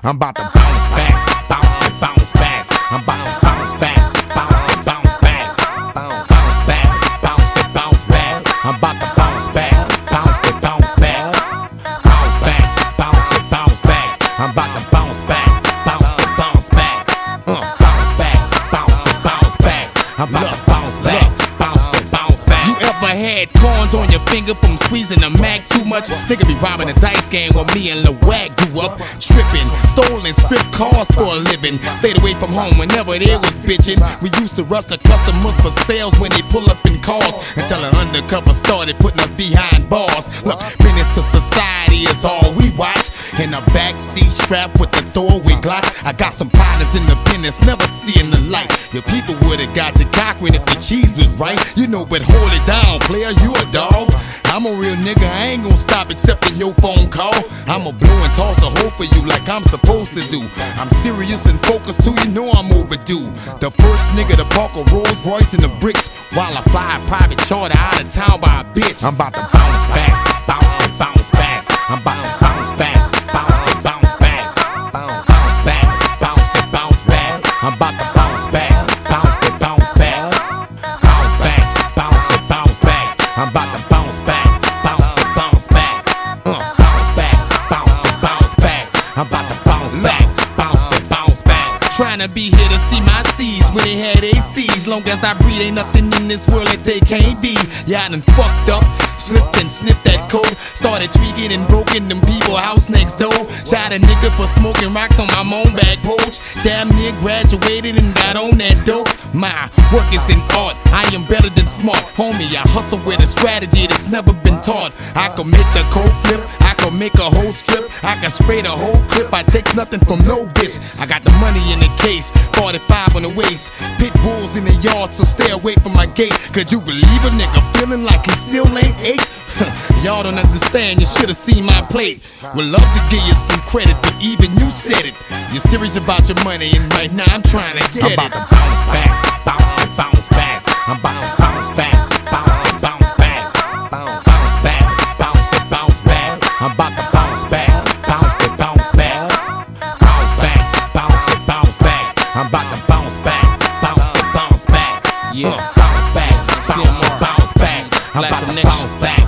I'm about to bounce back, bounce back. I'm about to bounce back, bounce back. Bounce back, bounce back. I'm about to bounce back, bounce back. Bounce back, bounce back. I'm about to bounce back, bounce back. Bounce back, bounce back. I'm about to bounce back, bounce back. You ever had corns on your finger from squeezing the Mac too much? Nigga be robbing a dice game while me and Lil Wag grew up. Tripping, stolen, stripped cars for a living. Stayed away from home whenever they was bitching. We used to rush the customers for sales when they pull up in cars, until an undercover started putting us behind bars. Look, menace to society is all we watch. In a backseat strapped with the throwaway Glock. I got some partners in the business, never seeing the light. Your people would've got you cockering if the cheese was right. You know, but hold it down, player, you a dog. I'm a real nigga, I ain't gon' stop accepting your phone call. I'ma blow and toss a hole for you like I'm supposed to do. I'm serious and focused too, you know I'm overdue. The first nigga to park a Rolls Royce in the bricks, while I fly a private charter out of town by a bitch. I'm about to bounce back, bounce back. I'm about to bounce back, bounce back. Bounce back, bounce back. I'm about to bounce back, bounce back. Bounce back, bounce back. I'm about to bounce back, bounce back. Bounce back, bounce back. I'm about to bounce back, bounce back. Trying to be here to see my C's when they had ACs. Long as I breathe, ain't nothing in this world that they can't be. Yeah, I done fucked up, slipped and sniffed that coke. Started tweaking and broken them people house next door. Shot a nigga for smoking rocks on my moan back porch. Damn near graduated and got on that dope. My work is in art, I am better than smart. Homie, I hustle with a strategy that's never been taught. I can make the coke flip, I can make a whole strip, I can spray the whole clip. I take nothing from no bitch. I got the money in the case, 45 on the waist. Pit bulls in the yard, so stay away from my gate. Could you believe a nigga feeling like he still ain't 8? Y'all don't understand, you should've seen my plate. Would love to give you some credit, but even you said it. You're serious about your money, and right now I'm trying to get it. I'm about to bounce back, bounce back. I'm about to bounce back, bounce back. Bounce back, bounce back. I'm about to bounce back, bounce back. Bounce back, bounce back. I'm about to bounce back, bounce back. Yeah, bounce back, bounce back. I'm about to bounce back.